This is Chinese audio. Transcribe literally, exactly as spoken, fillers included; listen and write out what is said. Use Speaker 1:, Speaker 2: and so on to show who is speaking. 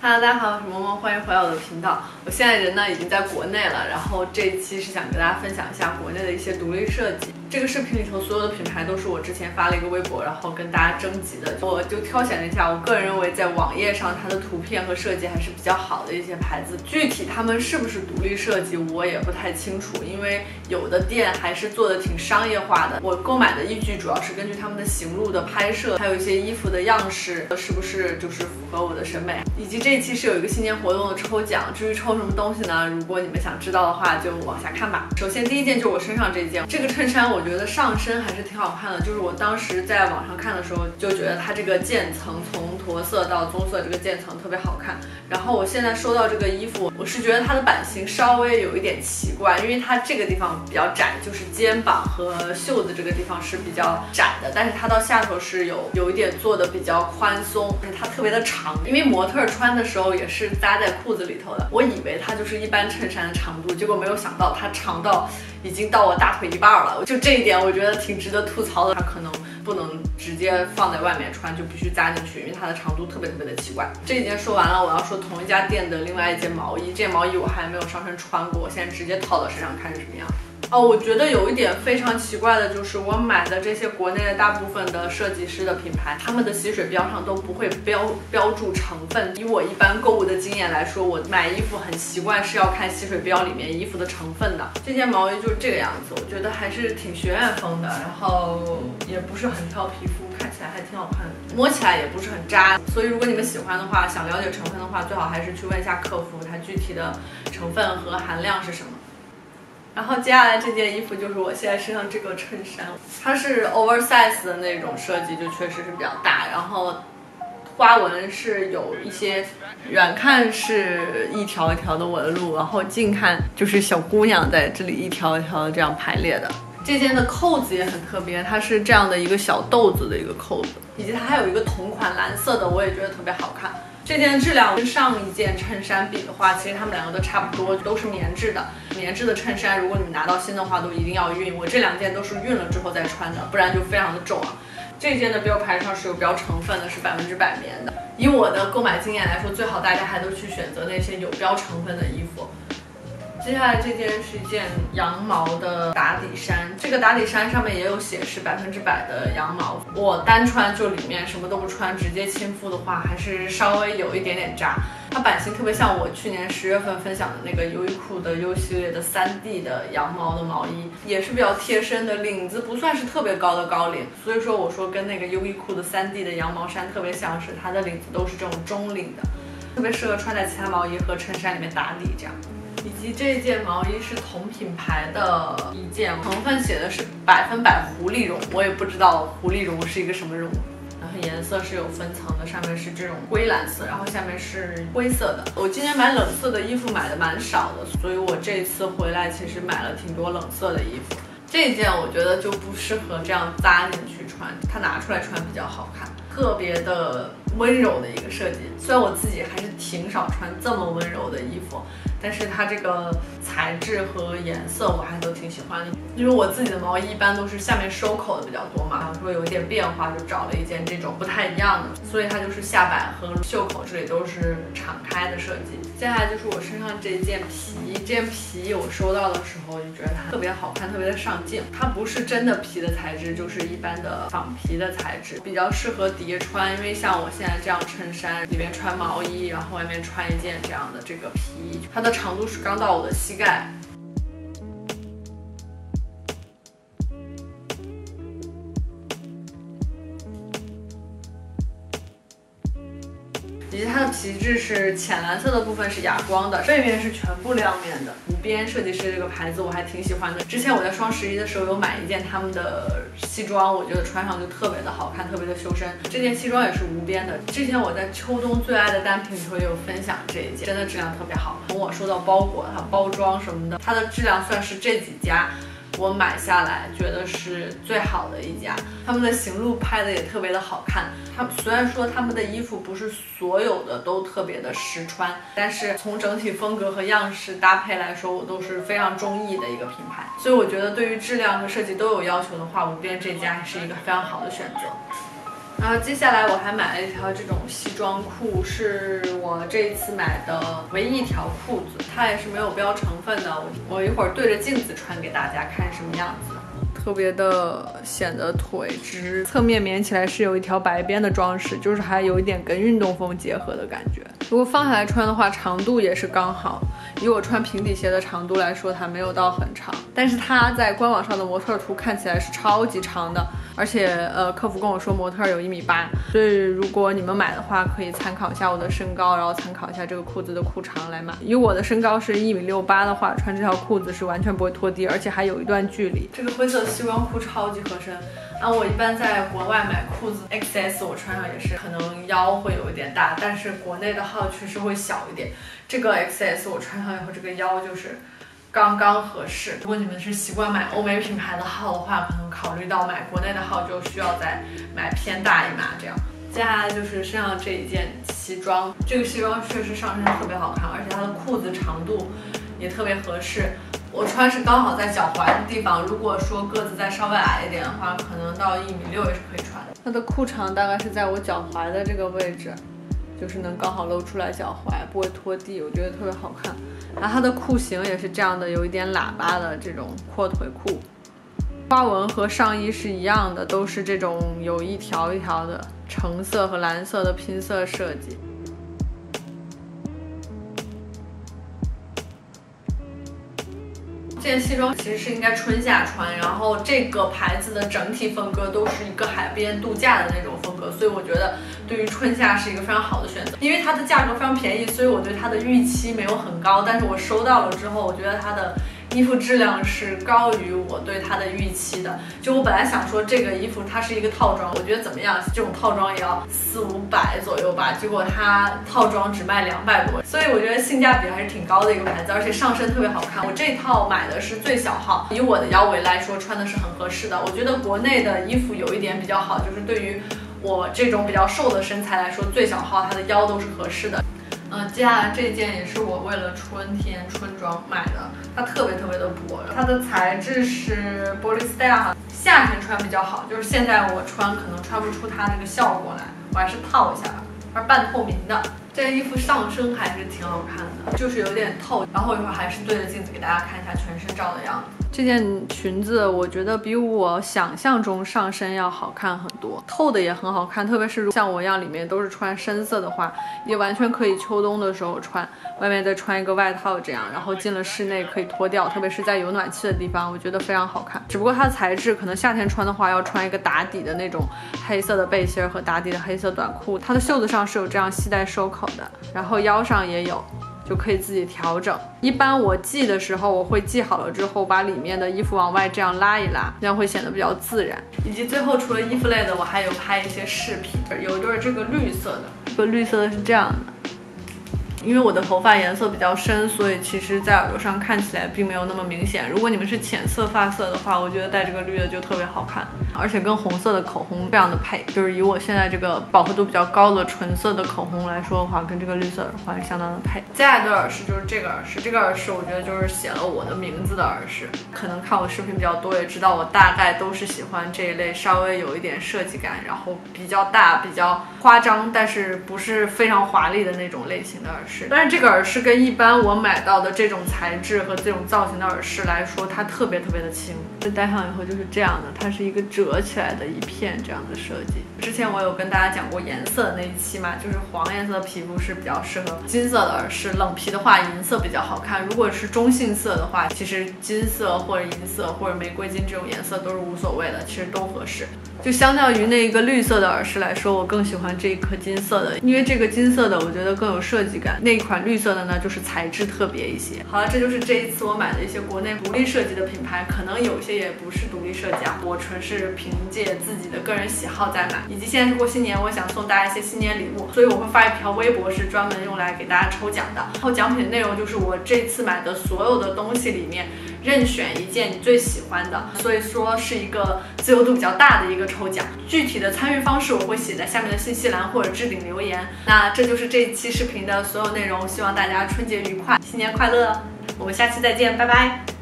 Speaker 1: Hello， 大家好，我是萌萌，欢迎回到我的频道。我现在人呢已经在国内了，然后这一期是想跟大家分享一下国内的一些独立设计。这个视频里头所有的品牌都是我之前发了一个微博，然后跟大家征集的。我就挑选了一下，我个人认为在网页上它的图片和设计还是比较好的一些牌子。具体他们是不是独立设计，我也不太清楚，因为有的店还是做的挺商业化的。我购买的依据主要是根据他们的行路的拍摄，还有一些衣服的样式是不是就是符合我的审美，以及这一期是有一个新年活动的抽奖。至于抽什么东西呢？如果你们想知道的话，就往下看吧。首先第一件就是我身上这件，这个衬衫我觉得上身还是挺好看的。就是我当时在网上看的时候，就觉得它这个渐层从驼色到棕色这个渐层特别好看。然后我现在收到这个衣服，我是觉得它的版型稍微有一点奇怪，因为它这个地方比较窄，就是肩膀和袖子这个地方是比较窄的，但是它到下头是有有一点做的比较宽松，而且它特别的长。因为模特穿的时候也是扎在裤子里头的，我以为它就是一般衬衫的长度，结果没有想到它长到已经到我大腿一半了。就这一点我觉得挺值得吐槽的，它可能不能直接放在外面穿，就必须扎进去，因为它的长度特别特别的奇怪。这一件说完了，我要说同一家店的另外一件毛衣。这件毛衣我还没有上身穿过，我现在直接套到身上看是什么样。哦，我觉得有一点非常奇怪的就是，我买的这些国内的大部分的设计师的品牌，他们的吸水标上都不会标标注成分。以我一般购物的经验来说，我买衣服很习惯是要看吸水标里面衣服的成分的。这件毛衣就是这个样子，我觉得还是挺学院风的，然后也不是很挑皮肤，看起来还挺好看的，摸起来也不是很扎。所以如果你们喜欢的话，想了解成分的话，最好还是去问一下客服，它具体的成分和含量是什么。然后接下来这件衣服就是我现在身上这个衬衫，它是 oversize 的那种设计，就确实是比较大，然后花纹是有一些，远看是一条一条的纹路，然后近看就是小姑娘在这里一条一条的这样排列的。这件的扣子也很特别，它是这样的一个小豆子的一个扣子，以及它还有一个同款蓝色的，我也觉得特别好看。这件质量跟上一件衬衫比的话，其实它们两个都差不多，都是棉质的。棉质的衬衫，如果你们拿到新的话，都一定要熨。我这两件都是熨了之后再穿的，不然就非常的皱啊。这件的标牌上是有标成分的，是百分之百棉的。以我的购买经验来说，最好大家还都去选择那些有标成分的衣服。接下来这件是一件羊毛的打底衫，这个打底衫上面也有写是百分之百的羊毛。我单穿就里面什么都不穿，直接亲肤的话，还是稍微有一点点扎。它版型特别像我去年十月份分享的那个优衣库的 U 系列的 三 D 的羊毛的毛衣，也是比较贴身的，领子不算是特别高的高领，所以说我说跟那个优衣库的 三 D 的羊毛衫特别像，是它的领子都是这种中领的，特别适合穿在其他毛衣和衬衫里面打底这样。以及这件毛衣是同品牌的一件，成分写的是百分百狐狸绒，我也不知道狐狸绒是一个什么绒。然后颜色是有分层的，上面是这种灰蓝色，然后下面是灰色的。我今年买冷色的衣服买的蛮少的，所以我这次回来其实买了挺多冷色的衣服。这件我觉得就不适合这样扎进去穿，它拿出来穿比较好看，特别的温柔的一个设计。虽然我自己还是挺少穿这么温柔的衣服，但是它这个材质和颜色我还都挺喜欢的。因为我自己的毛衣一般都是下面收口的比较多嘛，然后说有一点变化，就找了一件这种不太一样的，所以它就是下摆和袖口这里都是敞开的设计。接下来就是我身上这件皮，这件皮我收到的时候就觉得它特别好看，特别的上镜。它不是真的皮的材质，就是一般的仿皮的材质，比较适合叠穿。因为像我现在这样衬衫里面穿毛衣，然后外面穿一件这样的这个皮，它的长度是刚到我的膝盖。以及它的皮质是浅蓝色的部分是哑光的，背面是全部亮面的。无边设计师这个牌子我还挺喜欢的，之前我在双十一的时候有买一件他们的西装，我觉得穿上就特别的好看，特别的修身。这件西装也是无边的，之前我在秋冬最爱的单品里头也有分享这一件，真的质量特别好。从我收到包裹，它包装什么的，它的质量算是这几家我买下来觉得是最好的一家。他们的行路拍的也特别的好看，他们虽然说他们的衣服不是所有的都特别的实穿，但是从整体风格和样式搭配来说，我都是非常中意的一个品牌。所以我觉得对于质量和设计都有要求的话，无边这家还是一个非常好的选择。 然后接下来我还买了一条这种西装裤，是我这一次买的唯一一条裤子，它也是没有标成分的。我我一会儿对着镜子穿给大家看什么样子。特别的显得腿直，侧面棉起来是有一条白边的装饰，就是还有一点跟运动风结合的感觉。如果放下来穿的话，长度也是刚好。以我穿平底鞋的长度来说，它没有到很长，但是它在官网上的模特图看起来是超级长的，而且呃，客服跟我说模特有一米八，所以如果你们买的话，可以参考一下我的身高，然后参考一下这个裤子的裤长来买。以我的身高是一米六八的话，穿这条裤子是完全不会拖地，而且还有一段距离。这个灰色的西装裤超级合身。啊，我一般在国外买裤子 X S， 我穿上也是可能腰会有一点大，但是国内的号确实会小一点。这个 X S 我穿上以后，这个腰就是刚刚合适。如果你们是习惯买欧美品牌的号的话，可能考虑到买国内的号就需要再买偏大一码这样。接下来就是身上这一件西装，这个西装确实上身特别好看，而且它的裤子长度也特别合适。我穿是刚好在脚踝的地方，如果说个子再稍微矮一点的话，可能到一米六也是可以穿的。它的裤长大概是在我脚踝的这个位置，就是能刚好露出来脚踝，不会拖地，我觉得特别好看。然后它的裤型也是这样的，有一点喇叭的这种阔腿裤，花纹和上衣是一样的，都是这种有一条一条的橙色和蓝色的拼色设计。这件西装其实是应该春夏穿，然后这个牌子的整体风格都是一个海边度假的那种风格，所以我觉得对于春夏是一个非常好的选择。因为它的价格非常便宜，所以我对它的预期没有很高，但是我收到了之后，我觉得它的衣服质量是高于我对它的预期的。就我本来想说这个衣服它是一个套装，我觉得怎么样，这种套装也要四五百左右吧，结果它套装只卖两百多，所以我觉得性价比还是挺高的一个牌子，而且上身特别好看。我这套买的是最小号，以我的腰围来说穿的是很合适的。我觉得国内的衣服有一点比较好，就是对于我这种比较瘦的身材来说，最小号它的腰都是合适的。嗯，接下来这件也是我为了春天春装买的，它特别特别的薄，它的材质是玻璃丝带哈，夏天穿比较好，就是现在我穿可能穿不出它那个效果来，我还是套一下吧。它是半透明的，这件衣服上身还是挺好看的，就是有点透，然后一会儿还是对着镜子给大家看一下全身照的样子。这件裙子我觉得比我想象中上身要好看很多，透的也很好看，特别是像我一样里面都是穿深色的话，也完全可以秋冬的时候穿，外面再穿一个外套这样，然后进了室内可以脱掉，特别是在有暖气的地方，我觉得非常好看。只不过它的材质可能夏天穿的话要穿一个打底的那种黑色的背心和打底的黑色短裤，它的袖子上是有这样系带收口的，然后腰上也有，就可以自己调整。一般我系的时候，我会系好了之后把里面的衣服往外这样拉一拉，这样会显得比较自然。以及最后除了衣服类的，我还有拍一些饰品，有一对这个绿色的，这个绿色的是这样的。因为我的头发颜色比较深，所以其实在耳朵上看起来并没有那么明显。如果你们是浅色发色的话，我觉得戴这个绿的就特别好看，而且跟红色的口红非常的配。就是以我现在这个饱和度比较高的纯色的口红来说的话，跟这个绿色的话相当的配。接下来的耳饰就是这个耳饰，这个耳饰我觉得就是写了我的名字的耳饰。可能看我视频比较多，也知道我大概都是喜欢这一类稍微有一点设计感，然后比较大、比较夸张，但是不是非常华丽的那种类型的耳饰。但是这个耳饰跟一般我买到的这种材质和这种造型的耳饰来说，它特别特别的轻。这戴上以后就是这样的，它是一个折起来的一片这样的设计。之前我有跟大家讲过颜色的那一期嘛，就是黄颜色的皮肤是比较适合金色的耳饰，冷皮的话银色比较好看。如果是中性色的话，其实金色或者银色或者玫瑰金这种颜色都是无所谓的，其实都合适。就相较于那个绿色的耳饰来说，我更喜欢这一颗金色的，因为这个金色的我觉得更有设计感，那一款绿色的呢就是材质特别一些。好了，这就是这一次我买的一些国内独立设计的品牌，可能有些也不是独立设计啊，我纯是凭借自己的个人喜好在买。以及现在是过新年，我想送大家一些新年礼物，所以我会发一条微博是专门用来给大家抽奖的，然后奖品的内容就是我这次买的所有的东西里面任选一件你最喜欢的，所以说是一个自由度比较大的一个抽奖。具体的参与方式我会写在下面的信息栏或者置顶留言。那这就是这一期视频的所有内容，希望大家春节愉快，新年快乐，我们下期再见，拜拜。